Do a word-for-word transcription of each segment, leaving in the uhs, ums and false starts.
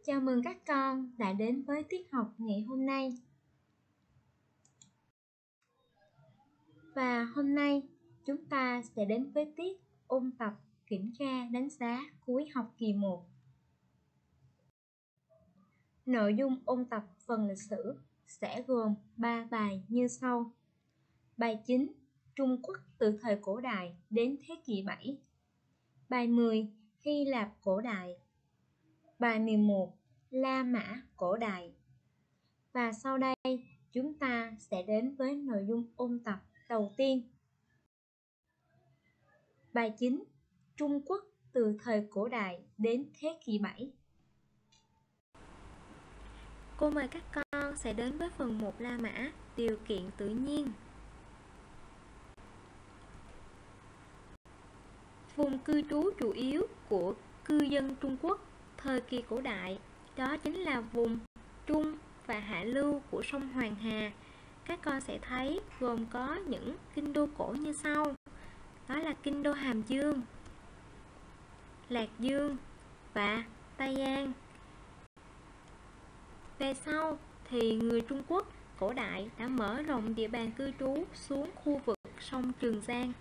Chào mừng các con đã đến với tiết học ngày hôm nay. Và hôm nay chúng ta sẽ đến với tiết ôn tập kiểm tra đánh giá cuối học kỳ một. Nội dung ôn tập phần lịch sử sẽ gồm ba bài như sau. Bài chín, Trung Quốc từ thời cổ đại đến thế kỷ bảy. Bài mười, Hy Lạp cổ đại. Bài mười một, La Mã cổ đại. Và sau đây chúng ta sẽ đến với nội dung ôn tập đầu tiên. Bài chín, Trung Quốc từ thời cổ đại đến thế kỷ bảy. Cô mời các con sẽ đến với phần một La Mã, điều kiện tự nhiên. Vùng cư trú chủ yếu của cư dân Trung Quốc thời kỳ cổ đại đó chính là vùng Trung và Hạ lưu của sông Hoàng Hà. Các con sẽ thấy gồm có những kinh đô cổ như sau. Đó là kinh đô Hàm Dương, Lạc Dương và Tây An. Về sau thì người Trung Quốc cổ đại đã mở rộng địa bàn cư trú xuống khu vực sông Trường Giang.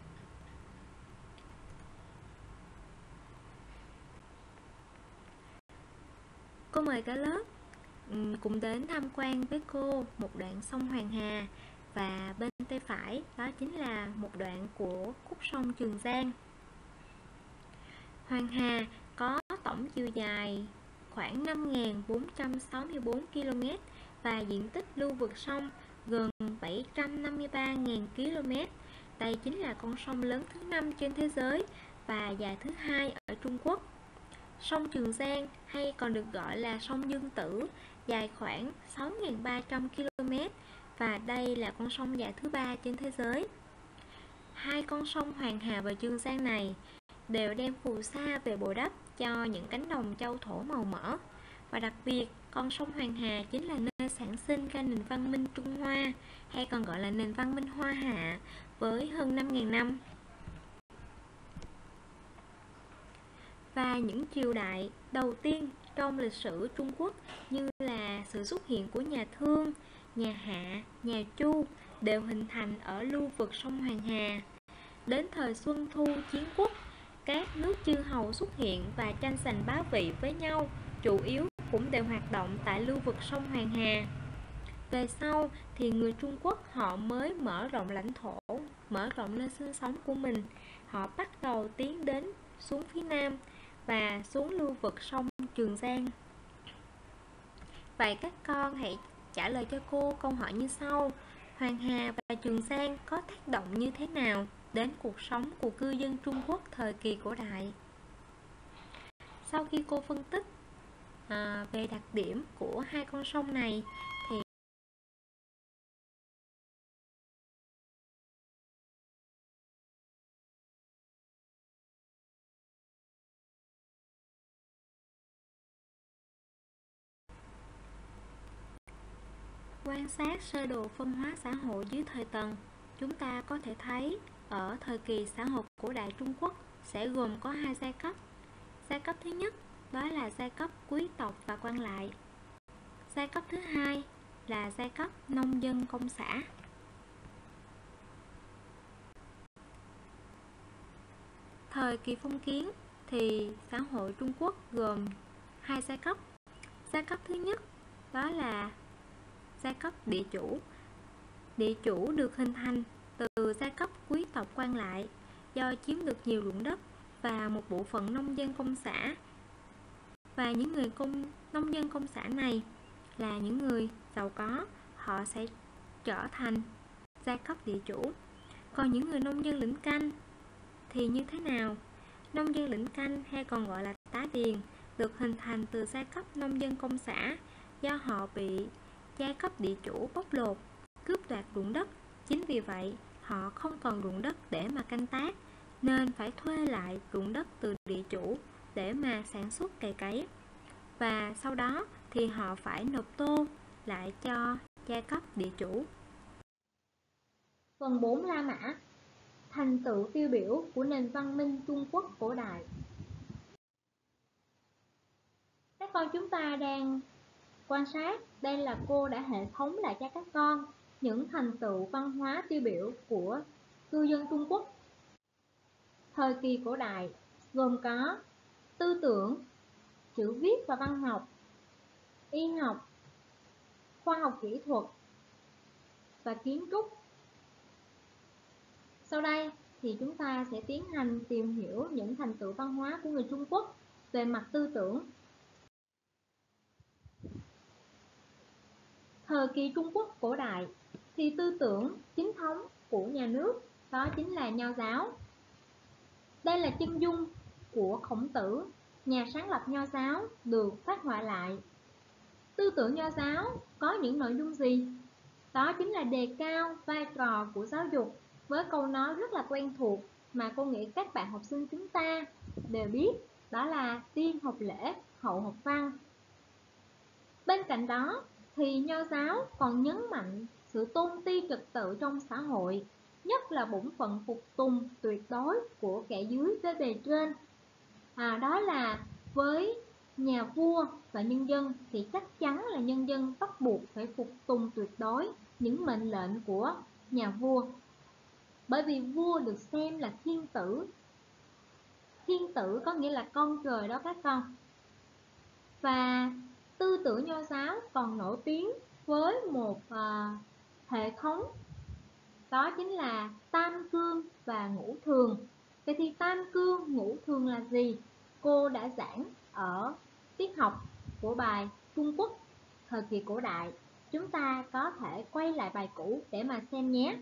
Cô mời cả lớp cùng đến tham quan với cô một đoạn sông Hoàng Hà, và bên tay phải đó chính là một đoạn của khúc sông Trường Giang. Hoàng Hà có tổng chiều dài khoảng năm nghìn bốn trăm sáu mươi tư ki lô mét và diện tích lưu vực sông gần bảy trăm năm mươi ba nghìn ki lô mét. Đây chính là con sông lớn thứ năm trên thế giới và dài thứ hai ở Trung Quốc. Sông Trường Giang hay còn được gọi là sông Dương Tử dài khoảng sáu nghìn ba trăm ki lô mét và đây là con sông dài thứ ba trên thế giới. Hai con sông Hoàng Hà và Trường Giang này đều đem phù sa về bồi đắp cho những cánh đồng châu thổ màu mỡ. Và đặc biệt, con sông Hoàng Hà chính là nơi sản sinh ra nền văn minh Trung Hoa, hay còn gọi là nền văn minh Hoa Hạ, với hơn năm nghìn năm. Và những triều đại đầu tiên trong lịch sử Trung Quốc như là sự xuất hiện của nhà Thương, nhà Hạ, nhà Chu đều hình thành ở lưu vực sông Hoàng Hà. Đến thời Xuân Thu Chiến Quốc, các nước chư hầu xuất hiện và tranh giành bá vị với nhau, chủ yếu cũng đều hoạt động tại lưu vực sông Hoàng Hà. Về sau thì người Trung Quốc họ mới mở rộng lãnh thổ, mở rộng nơi sinh sống của mình. Họ bắt đầu tiến đến xuống phía Nam và xuống lưu vực sông Trường Giang. Vậy các con hãy trả lời cho cô câu hỏi như sau. Hoàng Hà và Trường Giang có tác động như thế nào đến cuộc sống của cư dân Trung Quốc thời kỳ cổ đại? Sau khi cô phân tích à, về đặc điểm của hai con sông này thì quan sát sơ đồ phân hóa xã hội dưới thời Tần, chúng ta có thể thấy ở thời kỳ xã hội cổ đại Trung Quốc sẽ gồm có hai giai cấp. Giai cấp thứ nhất đó là giai cấp quý tộc và quan lại. Giai cấp thứ hai là giai cấp nông dân công xã. Thời kỳ phong kiến thì xã hội Trung Quốc gồm hai giai cấp. Giai cấp thứ nhất đó là giai cấp địa chủ. Địa chủ được hình thành từ giai cấp quý tộc quan lại do chiếm được nhiều ruộng đất và một bộ phận nông dân công xã. Và những người công nông dân công xã này là những người giàu có, họ sẽ trở thành giai cấp địa chủ. Còn những người nông dân lĩnh canh thì như thế nào? Nông dân lĩnh canh hay còn gọi là tá điền được hình thành từ giai cấp nông dân công xã do họ bị giai cấp địa chủ bóc lột, cướp đoạt ruộng đất. Chính vì vậy họ không còn ruộng đất để mà canh tác nên phải thuê lại ruộng đất từ địa chủ để mà sản xuất cày cấy, và sau đó thì họ phải nộp tô lại cho giai cấp địa chủ. Phần bốn La Mã, thành tựu tiêu biểu của nền văn minh Trung Quốc cổ đại. Các con chúng ta đang quan sát, đây là cô đã hệ thống lại cho các con những thành tựu văn hóa tiêu biểu của cư dân Trung Quốc thời kỳ cổ đại, gồm có tư tưởng, chữ viết và văn học, y học, khoa học kỹ thuật và kiến trúc. Sau đây thì chúng ta sẽ tiến hành tìm hiểu những thành tựu văn hóa của người Trung Quốc về mặt tư tưởng. Thời kỳ Trung Quốc cổ đại thì tư tưởng chính thống của nhà nước đó chính là Nho giáo. Đây là chân dung của Khổng Tử, nhà sáng lập Nho giáo, được phác họa lại. Tư tưởng Nho giáo có những nội dung gì? Đó chính là đề cao vai trò của giáo dục với câu nói rất là quen thuộc mà cô nghĩ các bạn học sinh chúng ta đều biết, đó là tiên học lễ, hậu học văn. Bên cạnh đó thì Nho giáo còn nhấn mạnh sự tôn ti trật tự trong xã hội, nhất là bổn phận phục tùng tuyệt đối của kẻ dưới với bề trên. À, đó là với nhà vua và nhân dân thì chắc chắn là nhân dân bắt buộc phải phục tùng tuyệt đối những mệnh lệnh của nhà vua. Bởi vì vua được xem là thiên tử. Thiên tử có nghĩa là con trời đó các con. Và tư tưởng Nho giáo còn nổi tiếng với một uh, hệ thống, đó chính là tam cương và ngũ thường. Vậy thì tam cương, ngũ thường là gì? Cô đã giảng ở tiết học của bài Trung Quốc thời kỳ cổ đại. Chúng ta có thể quay lại bài cũ để mà xem nhé.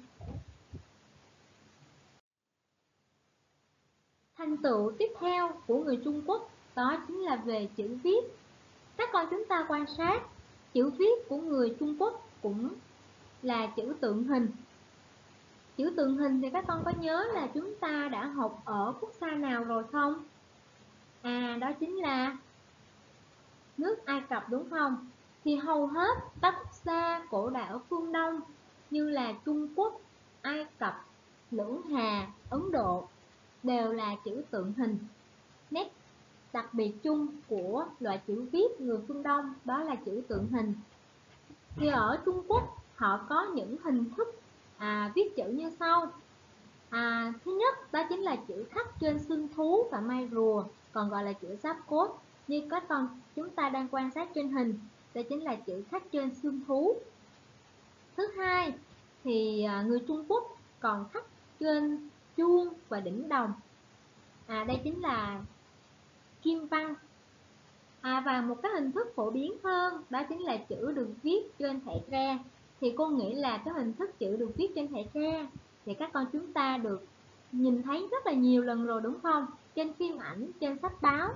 Thành tựu tiếp theo của người Trung Quốc đó chính là về chữ viết. Các con chúng ta quan sát, chữ viết của người Trung Quốc cũng là chữ tượng hình. Chữ tượng hình thì các con có nhớ là chúng ta đã học ở quốc gia nào rồi không? À, đó chính là nước Ai Cập đúng không? Thì hầu hết các quốc gia cổ đại ở phương Đông như là Trung Quốc, Ai Cập, Lưỡng Hà, Ấn Độ đều là chữ tượng hình. Nét đặc biệt chung của loại chữ viết người phương Đông đó là chữ tượng hình. Thì ở Trung Quốc họ có những hình thức à, viết chữ như sau. À, thứ nhất đó chính là chữ khắc trên xương thú và mai rùa, còn gọi là chữ giáp cốt. Như các con chúng ta đang quan sát trên hình, đây chính là chữ khắc trên xương thú. Thứ hai thì à, người Trung Quốc còn khắc trên chuông và đỉnh đồng. À, đây chính là kim văn. À, và một cái hình thức phổ biến hơn đó chính là chữ được viết trên thẻ tre. Thì cô nghĩ là cái hình thức chữ được viết trên thẻ tre thì các con chúng ta được nhìn thấy rất là nhiều lần rồi đúng không? Trên phim ảnh, trên sách báo.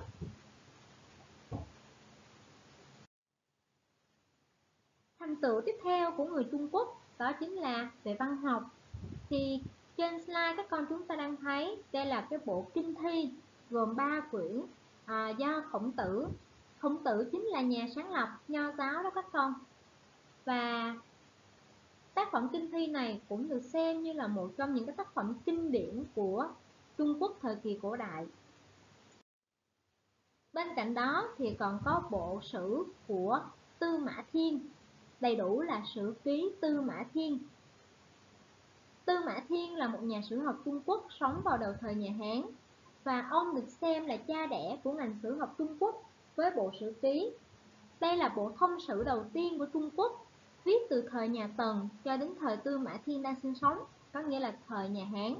Thành tựu tiếp theo của người Trung Quốc đó chính là về văn học. Thì trên slide các con chúng ta đang thấy đây là cái bộ kinh thi gồm ba quyển à, do Khổng Tử. Khổng Tử chính là nhà sáng lập Nho giáo đó các con. Và tác phẩm kinh thi này cũng được xem như là một trong những cái tác phẩm kinh điển của Trung Quốc thời kỳ cổ đại. Bên cạnh đó thì còn có bộ sử của Tư Mã Thiên, đầy đủ là Sử ký Tư Mã Thiên. Tư Mã Thiên là một nhà sử học Trung Quốc sống vào đầu thời nhà Hán, và ông được xem là cha đẻ của ngành sử học Trung Quốc với bộ Sử ký. Đây là bộ thông sử đầu tiên của Trung Quốc, viết từ thời nhà Tần cho đến thời Tư Mã Thiên đang sinh sống, có nghĩa là thời nhà Hán.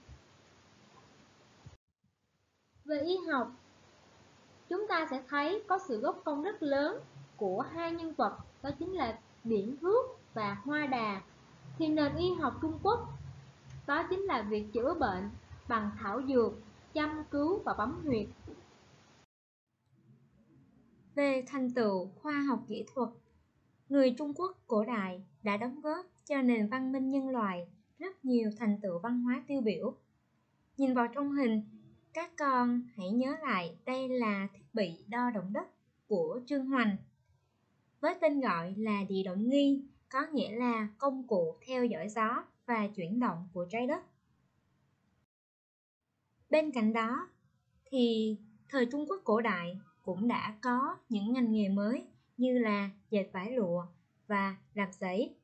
Về y học, chúng ta sẽ thấy có sự góp công rất lớn của hai nhân vật, đó chính là Điển Thước và Hoa Đà. Thì nền y học Trung Quốc đó chính là việc chữa bệnh bằng thảo dược, châm cứu và bấm huyệt. Về thành tựu khoa học kỹ thuật, người Trung Quốc cổ đại đã đóng góp cho nền văn minh nhân loại rất nhiều thành tựu văn hóa tiêu biểu. Nhìn vào trong hình, các con hãy nhớ lại đây là thiết bị đo động đất của Trương Hoành, với tên gọi là địa động nghi, có nghĩa là công cụ theo dõi gió và chuyển động của trái đất. Bên cạnh đó thì thời Trung Quốc cổ đại cũng đã có những ngành nghề mới như là dệt vải lụa và làm giấy.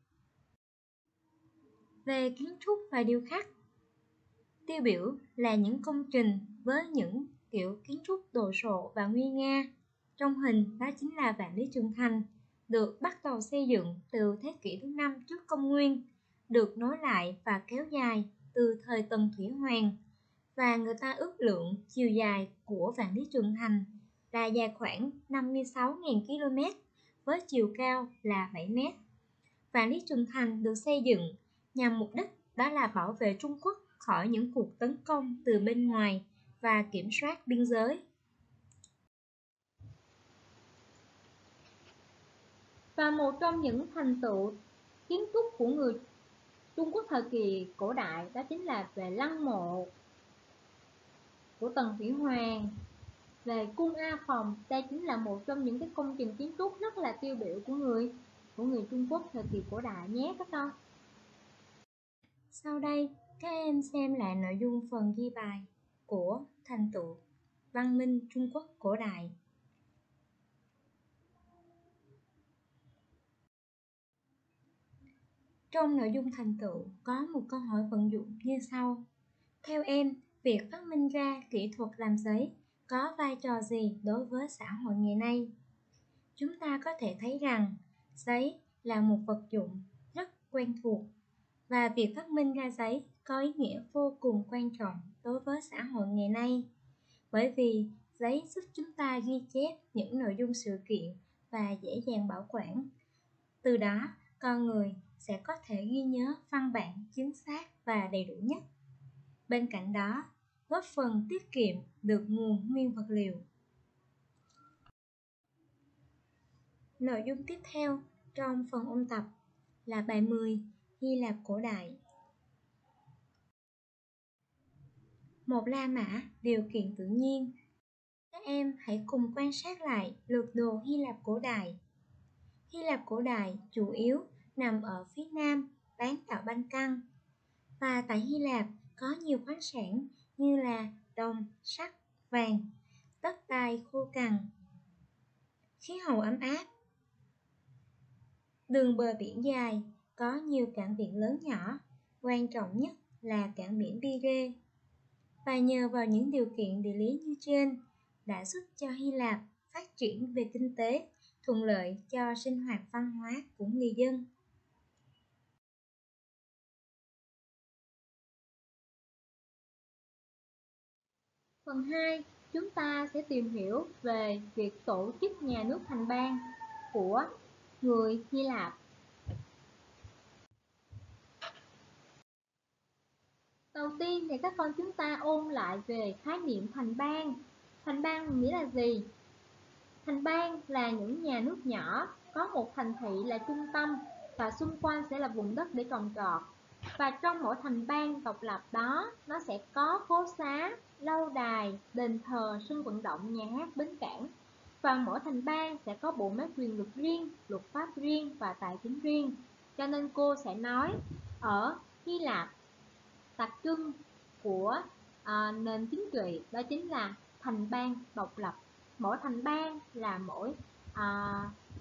Về kiến trúc và điêu khắc, tiêu biểu là những công trình với những kiểu kiến trúc đồ sộ và nguy nga. Trong hình đó chính là Vạn Lý Trường Thành, được bắt đầu xây dựng từ thế kỷ thứ năm trước công nguyên, được nối lại và kéo dài từ thời Tần Thủy Hoàng, và người ta ước lượng chiều dài của Vạn Lý Trường Thành là dài khoảng năm mươi sáu nghìn ki lô mét với chiều cao là bảy mét. Vạn Lý Trường Thành được xây dựng nhằm mục đích đó là bảo vệ Trung Quốc khỏi những cuộc tấn công từ bên ngoài và kiểm soát biên giới. Và một trong những thành tựu kiến trúc của người Trung Quốc thời kỳ cổ đại đó chính là về lăng mộ của Tần Thủy Hoàng, về cung A Phòng. Đây chính là một trong những cái công trình kiến trúc rất là tiêu biểu của người của người Trung Quốc thời kỳ cổ đại nhé các con. Sau đây, các em xem lại nội dung phần ghi bài của thành tựu văn minh Trung Quốc cổ đại. Trong nội dung thành tựu có một câu hỏi vận dụng như sau. Theo em, việc phát minh ra kỹ thuật làm giấy có vai trò gì đối với xã hội ngày nay? Chúng ta có thể thấy rằng giấy là một vật dụng rất quen thuộc, và việc phát minh ra giấy có ý nghĩa vô cùng quan trọng đối với xã hội ngày nay, bởi vì giấy giúp chúng ta ghi chép những nội dung sự kiện và dễ dàng bảo quản. Từ đó, con người sẽ có thể ghi nhớ văn bản chính xác và đầy đủ nhất. Bên cạnh đó, góp phần tiết kiệm được nguồn nguyên vật liệu. Nội dung tiếp theo trong phần ôn tập là bài mười, Hy Lạp cổ đại. Một La Mã, điều kiện tự nhiên. Các em hãy cùng quan sát lại lược đồ Hy Lạp cổ đại. Hy Lạp cổ đại chủ yếu nằm ở phía nam bán đảo Ban Căng, và tại Hy Lạp có nhiều khoáng sản như là đồng, sắt, vàng, đất đai khô cằn, khí hậu ấm áp, đường bờ biển dài, có nhiều cảng biển lớn nhỏ, quan trọng nhất là cảng biển Pire. Và nhờ vào những điều kiện địa lý như trên đã giúp cho Hy Lạp phát triển về kinh tế, thuận lợi cho sinh hoạt văn hóa của người dân. Phần hai, chúng ta sẽ tìm hiểu về việc tổ chức nhà nước thành bang của người Hy Lạp. Đầu tiên thì các con chúng ta ôn lại về khái niệm thành bang. Thành bang nghĩa là gì? Thành bang là những nhà nước nhỏ có một thành thị là trung tâm và xung quanh sẽ là vùng đất để trồng trọt. Và trong mỗi thành bang độc lập đó, nó sẽ có phố xá, lâu đài, đền thờ, sân vận động, nhà hát, bến cảng. Và mỗi thành bang sẽ có bộ máy quyền lực riêng, luật pháp riêng và tài chính riêng. Cho nên cô sẽ nói ở Hy Lạp, đặc trưng của à, nền chính trị đó chính là thành bang độc lập. Mỗi thành bang là mỗi à,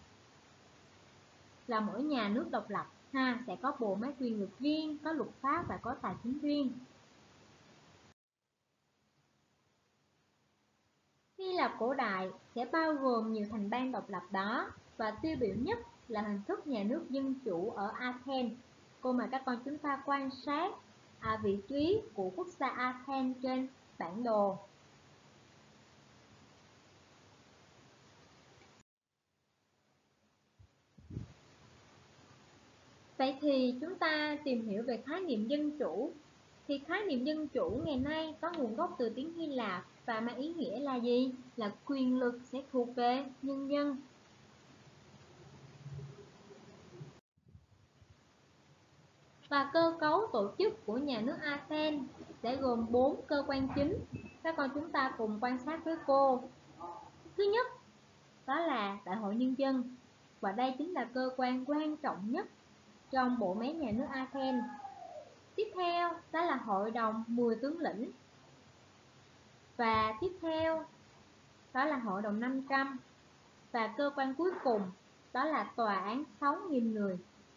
là mỗi nhà nước độc lập ha, sẽ có bộ máy quyền lực riêng, có luật pháp và có tài chính riêng. Hy Lạp cổ đại sẽ bao gồm nhiều thành bang độc lập đó, và tiêu biểu nhất là hình thức nhà nước dân chủ ở Athens. Cô mời các con chúng ta quan sát à, vị trí của quốc gia Athens trên bản đồ. Vậy thì chúng ta tìm hiểu về khái niệm dân chủ. Thì khái niệm dân chủ ngày nay có nguồn gốc từ tiếng Hy Lạp và mang ý nghĩa là gì? Là quyền lực sẽ thuộc về nhân dân. Và cơ cấu tổ chức của nhà nước Athens sẽ gồm bốn cơ quan chính. Các con chúng ta cùng quan sát với cô. Thứ nhất, đó là Đại hội Nhân dân. Và đây chính là cơ quan quan trọng nhất trong bộ máy nhà nước Athens. Tiếp theo, đó là Hội đồng mười tướng lĩnh. Và tiếp theo đó là Hội đồng năm trăm. Và cơ quan cuối cùng đó là Tòa án sáu nghìn người.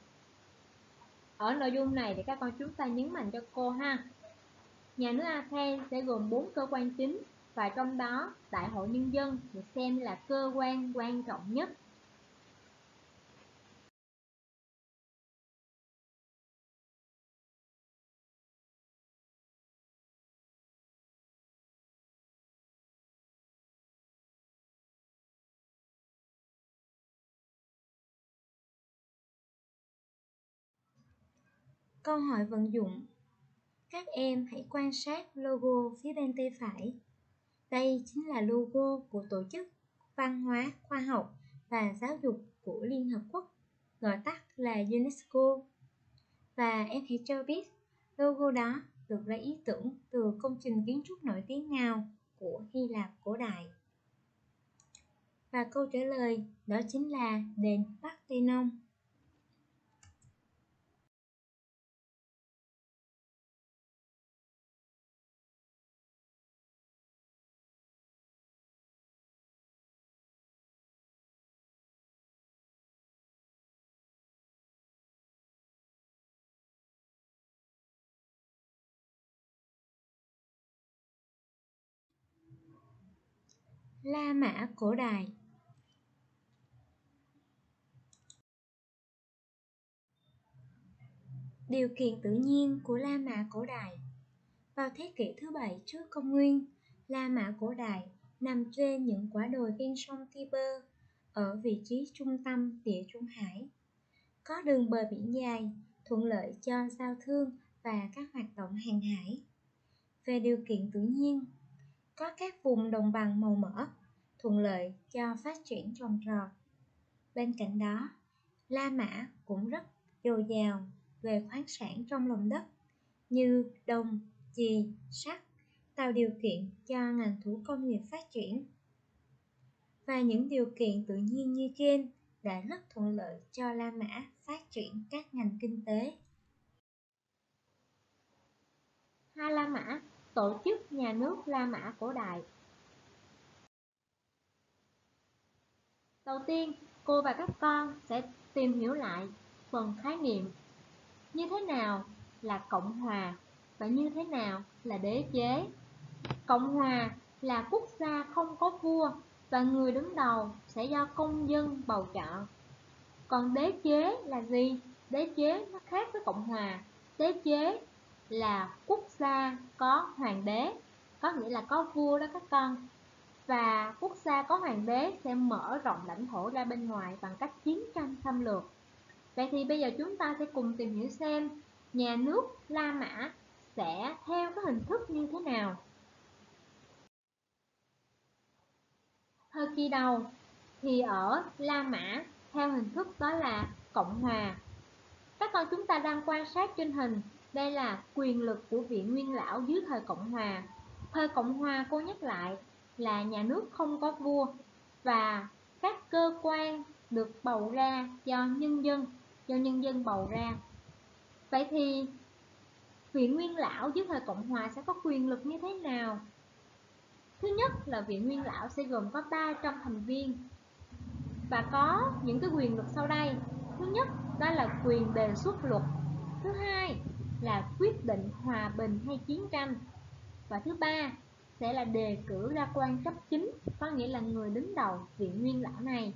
Ở nội dung này thì các con chúng ta nhấn mạnh cho cô ha. Nhà nước Athens sẽ gồm bốn cơ quan chính, và trong đó Đại hội Nhân dân được xem là cơ quan quan trọng nhất. Câu hỏi vận dụng. Các em hãy quan sát logo phía bên tay phải. Đây chính là logo của Tổ chức Văn hóa, Khoa học và Giáo dục của Liên Hợp Quốc, gọi tắt là UNESCO. Và em hãy cho biết logo đó được lấy ý tưởng từ công trình kiến trúc nổi tiếng nào của Hy Lạp cổ đại. Và câu trả lời đó chính là đền Parthenon. La Mã cổ đại. Điều kiện tự nhiên của La Mã cổ đại. Vào thế kỷ thứ bảy trước công nguyên, La Mã cổ đại nằm trên những quả đồi ven sông Tiber, ở vị trí trung tâm Địa Trung Hải. Có đường bờ biển dài, thuận lợi cho giao thương và các hoạt động hàng hải. Về điều kiện tự nhiên, có các vùng đồng bằng màu mỡ, thuận lợi cho phát triển trồng trọt. Bên cạnh đó, La Mã cũng rất dồi dào về khoáng sản trong lòng đất như đồng, chì, sắt, tạo điều kiện cho ngành thủ công nghiệp phát triển. Và những điều kiện tự nhiên như trên đã rất thuận lợi cho La Mã phát triển các ngành kinh tế. Hai La Mã, tổ chức nhà nước La Mã cổ đại. Đầu tiên, cô và các con sẽ tìm hiểu lại phần khái niệm như thế nào là cộng hòa và như thế nào là đế chế. Cộng hòa là quốc gia không có vua và người đứng đầu sẽ do công dân bầu chọn. Còn đế chế là gì? Đế chế nó khác với cộng hòa. Đế chế là quốc gia có hoàng đế, có nghĩa là có vua đó các con. Và quốc gia có hoàng đế sẽ mở rộng lãnh thổ ra bên ngoài bằng cách chiến tranh xâm lược. Vậy thì bây giờ chúng ta sẽ cùng tìm hiểu xem nhà nước La Mã sẽ theo cái hình thức như thế nào. Thời kỳ đầu thì ở La Mã theo hình thức đó là cộng hòa. Các con chúng ta đang quan sát trên hình, đây là quyền lực của vị nguyên lão dưới thời cộng hòa. Thời cộng hòa cô nhắc lại là nhà nước không có vua và các cơ quan được bầu ra do nhân dân, do nhân dân bầu ra. Vậy thì vị nguyên lão dưới thời cộng hòa sẽ có quyền lực như thế nào? Thứ nhất là vị nguyên lão sẽ gồm có ba trăm thành viên và có những cái quyền lực sau đây. Thứ nhất đó là quyền đề xuất luật. Thứ hai là quyết định hòa bình hay chiến tranh. Và thứ ba sẽ là đề cử ra quan cấp chính, có nghĩa là người đứng đầu vị nguyên lão này.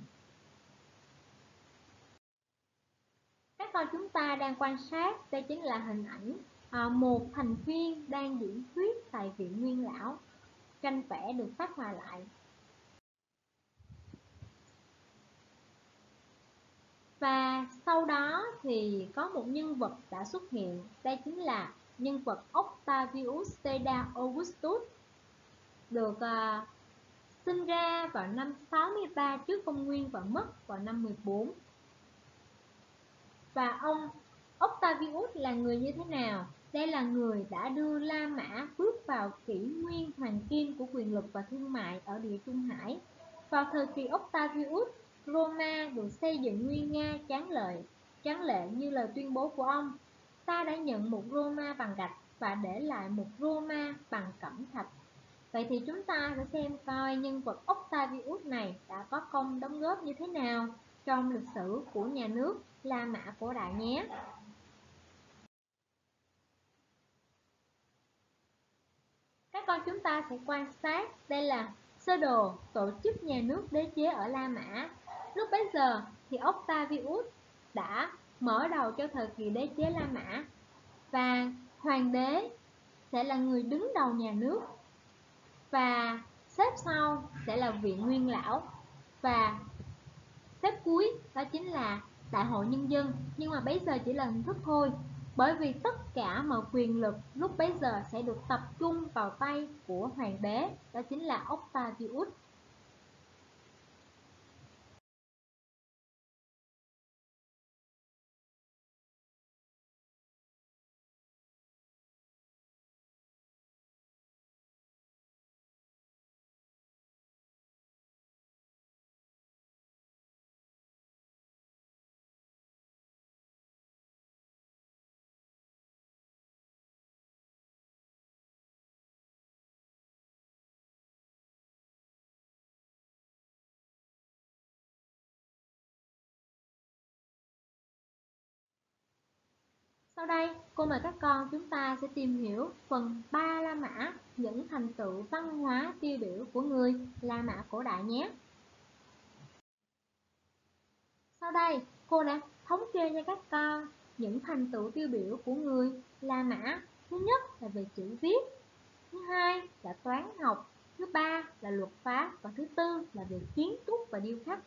Các con chúng ta đang quan sát, đây chính là hình ảnh à, một thành viên đang diễn thuyết tại vị nguyên lão. Tranh vẽ được phát họa lại. Và sau đó thì có một nhân vật đã xuất hiện, đây chính là nhân vật Octavius Caesar Augustus, được uh, sinh ra vào năm sáu mươi ba trước công nguyên và mất vào năm mười bốn. Và ông Octavius là người như thế nào? Đây là người đã đưa La Mã bước vào kỷ nguyên hoàng kim của quyền lực và thương mại ở Địa Trung Hải. Vào thời kỳ Octavius, Roma được xây dựng nguy nga tráng lệ, tráng lệ như lời tuyên bố của ông. Ta đã nhận một Roma bằng gạch và để lại một Roma bằng cẩm thạch. Vậy thì chúng ta sẽ xem coi nhân vật Octavius này đã có công đóng góp như thế nào trong lịch sử của nhà nước La Mã cổ đại nhé. Các con chúng ta sẽ quan sát, đây là sơ đồ tổ chức nhà nước đế chế ở La Mã. Lúc bấy giờ thì Octavius đã mở đầu cho thời kỳ đế chế La Mã, và hoàng đế sẽ là người đứng đầu nhà nước, và xếp sau sẽ là viện nguyên lão, và xếp cuối đó chính là đại hội nhân dân. Nhưng mà bây giờ chỉ là hình thức thôi, bởi vì tất cả mọi quyền lực lúc bấy giờ sẽ được tập trung vào tay của hoàng đế, đó chính là Octavius. Sau đây, cô mời các con chúng ta sẽ tìm hiểu phần ba La Mã, những thành tựu văn hóa tiêu biểu của người La Mã cổ đại nhé. Sau đây, cô đã thống kê cho các con những thành tựu tiêu biểu của người La Mã. Thứ nhất là về chữ viết, thứ hai là toán học, thứ ba là luật pháp, và thứ tư là về kiến trúc và điêu khắc.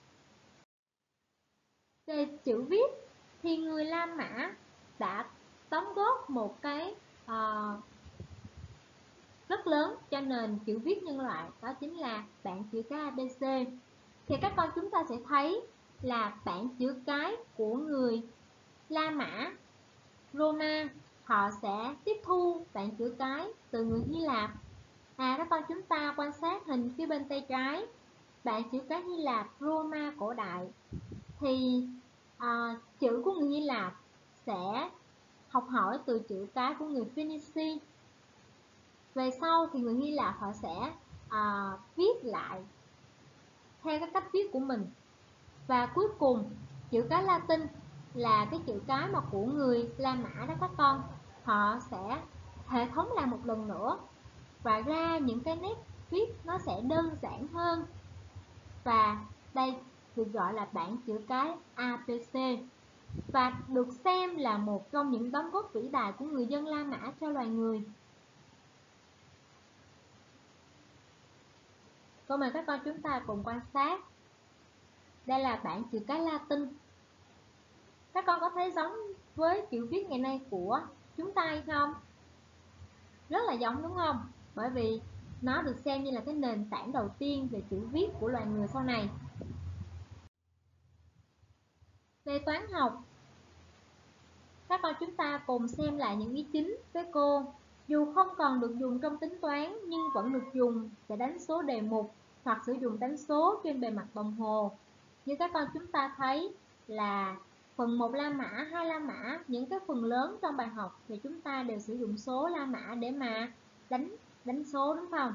Về chữ viết thì người La Mã đã đóng góp một cái uh, rất lớn cho nền chữ viết nhân loại, đó chính là bảng chữ cái a bê xê. Thì các con chúng ta sẽ thấy là bảng chữ cái của người La Mã Roma, họ sẽ tiếp thu bảng chữ cái từ người Hy Lạp. À, các con chúng ta quan sát hình phía bên tay trái, bảng chữ cái Hy Lạp Roma cổ đại, thì à, chữ của người Hy Lạp sẽ học hỏi từ chữ cái của người Phoenicia. Về sau thì người Hy Lạp họ sẽ à, viết lại theo cái cách viết của mình. Và cuối cùng, chữ cái Latin là cái chữ cái mà của người La Mã đó các con, họ sẽ hệ thống lại một lần nữa và ra những cái nét viết nó sẽ đơn giản hơn, và đây được gọi là bảng chữ cái a bê xê, và được xem là một trong những đóng góp vĩ đại của người dân La Mã cho loài người. Cô mời các con chúng ta cùng quan sát. Đây là bảng chữ cái Latin. Các con có thấy giống với chữ viết ngày nay của chúng ta hay không? Rất là giống đúng không? Bởi vì nó được xem như là cái nền tảng đầu tiên về chữ viết của loài người sau này. Về toán học, các con chúng ta cùng xem lại những ý chính với cô. Dù không còn được dùng trong tính toán nhưng vẫn được dùng để đánh số đề mục hoặc sử dụng đánh số trên bề mặt đồng hồ. Như các con chúng ta thấy là phần một La Mã, hai La Mã, những cái phần lớn trong bài học thì chúng ta đều sử dụng số La Mã để mà đánh đánh số đúng không?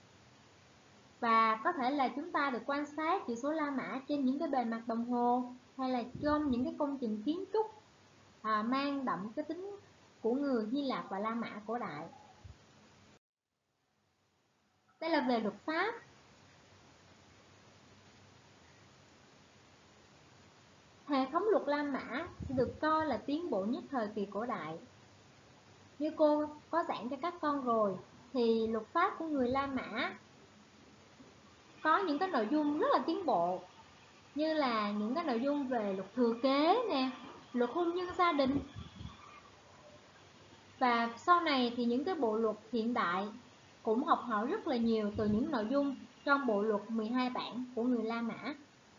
Và có thể là chúng ta được quan sát chữ số La Mã trên những cái bề mặt đồng hồ, hay là trong những cái công trình kiến trúc à, mang đậm cái tính của người Hy Lạp và La Mã cổ đại. Đây là về luật pháp. Hệ thống luật La Mã được coi là tiến bộ nhất thời kỳ cổ đại. Như cô có giảng cho các con rồi, thì luật pháp của người La Mã có những cái nội dung rất là tiến bộ, như là những cái nội dung về luật thừa kế nè, luật hôn nhân gia đình. Và sau này thì những cái bộ luật hiện đại cũng học hỏi rất là nhiều từ những nội dung trong bộ luật mười hai bản của người La Mã.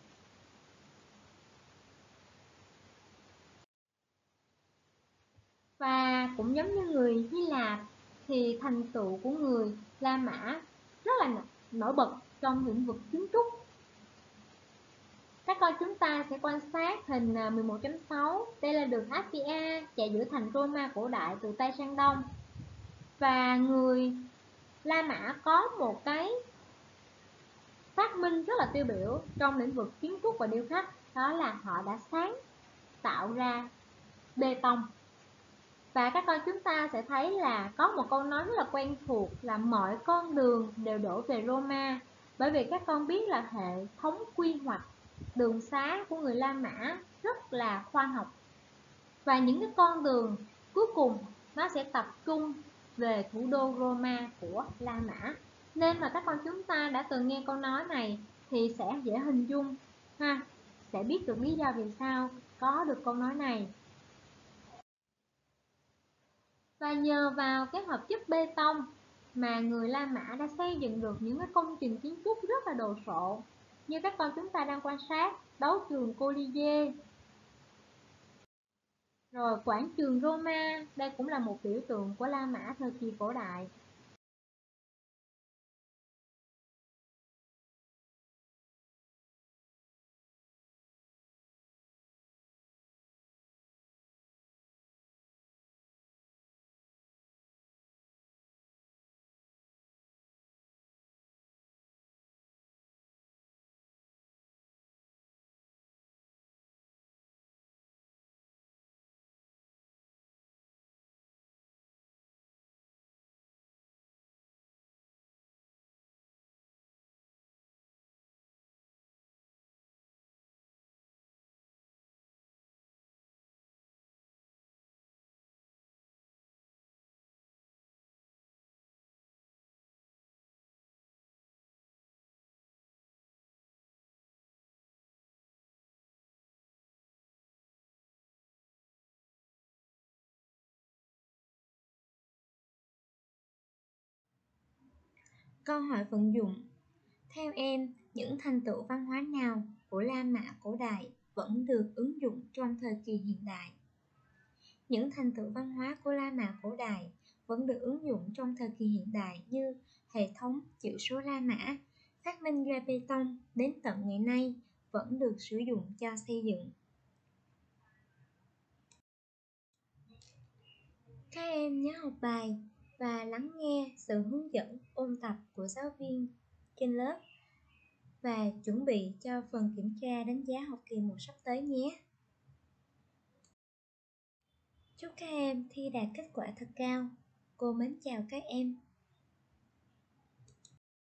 Và cũng giống như người Hy Lạp thì thành tựu của người La Mã rất là nổi bật trong lĩnh vực kiến trúc. Các con chúng ta sẽ quan sát hình mười một chấm sáu. Đây là đường Appia chạy giữa thành Roma cổ đại từ Tây sang Đông. Và người La Mã có một cái phát minh rất là tiêu biểu trong lĩnh vực kiến trúc và điêu khắc, đó là họ đã sáng tạo ra bê tông. Và các con chúng ta sẽ thấy là có một câu nói rất là quen thuộc là mọi con đường đều đổ về Roma, bởi vì các con biết là hệ thống quy hoạch đường xá của người La Mã rất là khoa học, và những cái con đường cuối cùng nó sẽ tập trung về thủ đô Roma của La Mã. Nên mà các con chúng ta đã từng nghe câu nói này thì sẽ dễ hình dung ha, sẽ biết được lý do vì sao có được câu nói này. Và nhờ vào cái hợp chất bê tông mà người La Mã đã xây dựng được những cái công trình kiến trúc rất là đồ sộ, như các con chúng ta đang quan sát đấu trường Colisee, rồi quảng trường Roma, đây cũng là một biểu tượng của La Mã thời kỳ cổ đại. Câu hỏi vận dụng. Theo em, những thành tựu văn hóa nào của La Mã cổ đại vẫn được ứng dụng trong thời kỳ hiện đại? Những thành tựu văn hóa của La Mã cổ đại vẫn được ứng dụng trong thời kỳ hiện đại như hệ thống chữ số La Mã, phát minh ra bê tông đến tận ngày nay vẫn được sử dụng cho xây dựng. Các em nhớ học bài và lắng nghe sự hướng dẫn ôn tập của giáo viên trên lớp và chuẩn bị cho phần kiểm tra đánh giá học kỳ một sắp tới nhé. Chúc các em thi đạt kết quả thật cao. Cô mến chào các em.